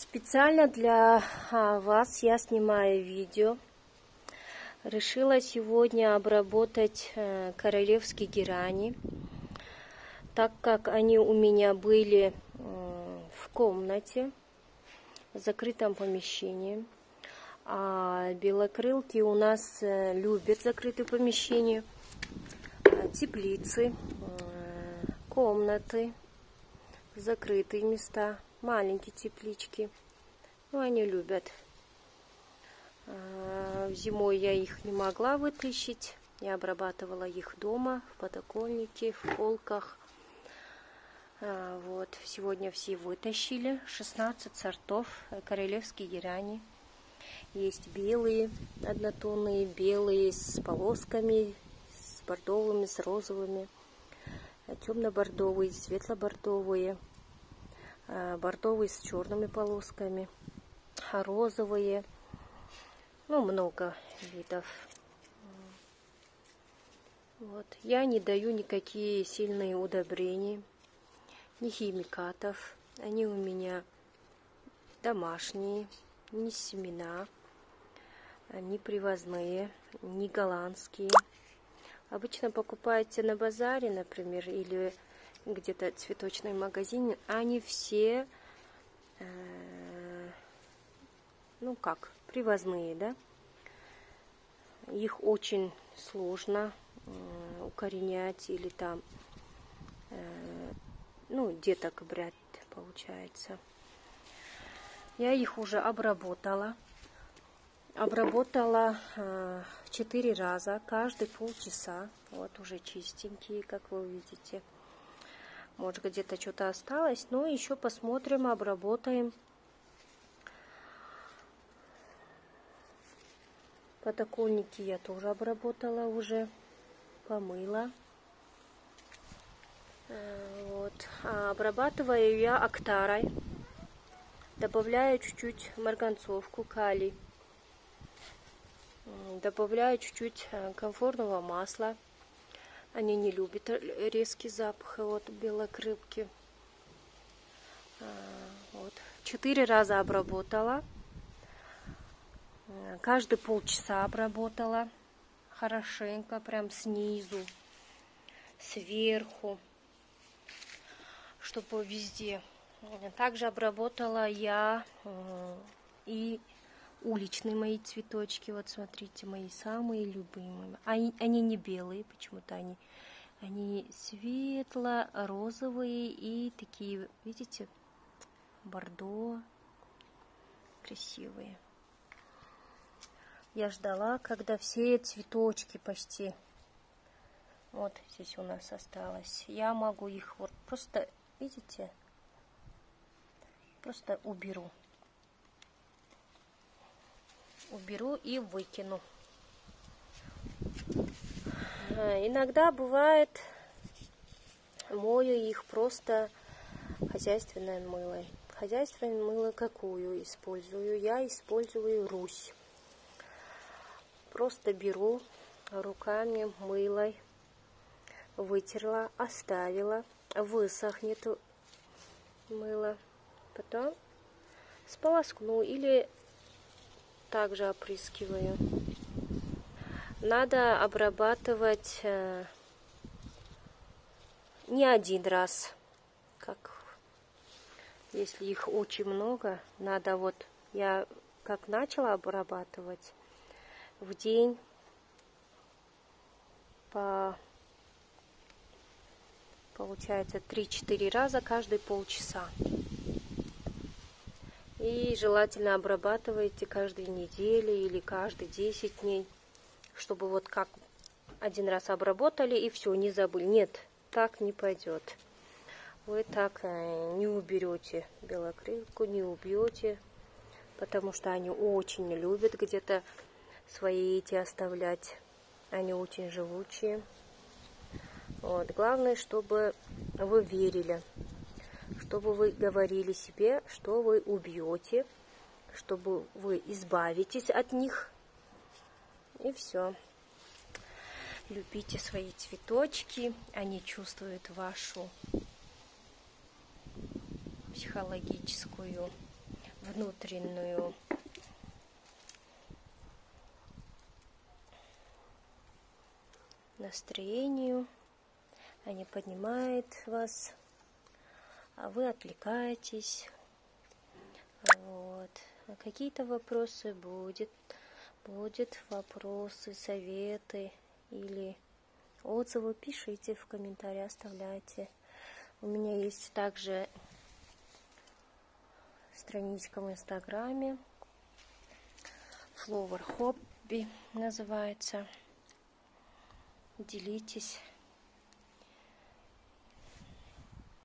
Специально для вас я снимаю видео. Решила сегодня обработать королевские герани, так как они у меня были в комнате, в закрытом помещении. А белокрылки у нас любят закрытые помещения, теплицы, комнаты, закрытые места, маленькие теплички. Ну, они любят. Зимой я их не могла вытащить. Я обрабатывала их дома, в подоконнике, в полках. Вот. Сегодня все вытащили. 16 сортов королевские герани. Есть белые, однотонные, белые с полосками, с бордовыми, с розовыми, темно-бордовые, светло-бордовые, бордовые с черными полосками, розовые. Ну, много видов. Вот. Я не даю никакие сильные удобрения, ни химикатов. Они у меня домашние, не семена, не привозные, не голландские. Обычно покупаете на базаре, например, или где-то в цветочном магазине. Они все, ну как, привозные, да? Их очень сложно укоренять или там, ну, деток брать, получается. Я их уже обработала. Обработала 4 раза, каждые полчаса. Вот уже чистенькие, как вы видите. Может, где-то что-то осталось, но еще посмотрим, обработаем. Подоконники я тоже обработала уже, помыла. Вот. Обрабатываю я актарой. Добавляю чуть-чуть марганцовку, калий. Добавляю чуть-чуть комфорного масла. Они не любят резкий запах вот белокрылки. Вот. 4 раза обработала. Каждые полчаса обработала. Хорошенько, прям снизу, сверху, чтобы везде. Также обработала я и уличные мои цветочки. Вот смотрите, мои самые любимые. Они не белые, почему-то они светло-розовые и такие, видите, бордо, красивые. Я ждала, когда все цветочки почти, вот здесь у нас осталось. Я могу их вот просто, видите, просто уберу. Уберу и выкину. Иногда бывает, мою их просто хозяйственное мыло. Хозяйственное мыло какую использую? Я использую Русь. Просто беру руками мыло, вытерла, оставила, высохнет мыло, потом сполоскну или также опрыскиваю. Надо обрабатывать не один раз, как если их очень много, надо вот, я как начала обрабатывать, в день получается 3-4 раза каждые полчаса. И желательно обрабатывайте каждую неделю или каждые 10 дней, чтобы вот как один раз обработали и все, не забыли. Нет, так не пойдет. Вы так не уберете белокрылку, не убьете, потому что они очень любят где-то свои эти оставлять. Они очень живучие. Вот. Главное, чтобы вы верили, чтобы вы говорили себе, что вы убьете, чтобы вы избавитесь от них. И все. Любите свои цветочки. Они чувствуют вашу психологическую внутреннюю настроению, они поднимают вас, а вы отвлекаетесь. Вот. А какие-то вопросы будут вопросы, советы или отзывы, пишите в комментарии, оставляйте. У меня есть также страничка в Инстаграме, Flower Hobby называется. Делитесь.